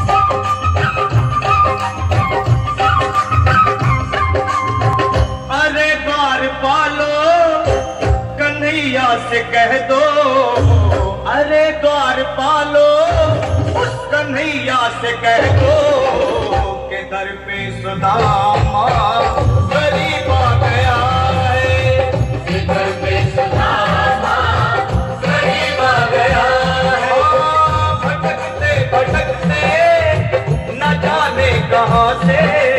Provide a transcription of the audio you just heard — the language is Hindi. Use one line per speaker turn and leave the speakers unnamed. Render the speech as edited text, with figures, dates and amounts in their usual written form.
अरे द्वार पालो कन्हैया से कह दो, अरे द्वार पालो उस कन्हैया से कह दो के दर पे सुदामा गरीब आ गया है, दर पे सुदामा गरीब आ गया है। भटकते भटकते न जाने कहाँ से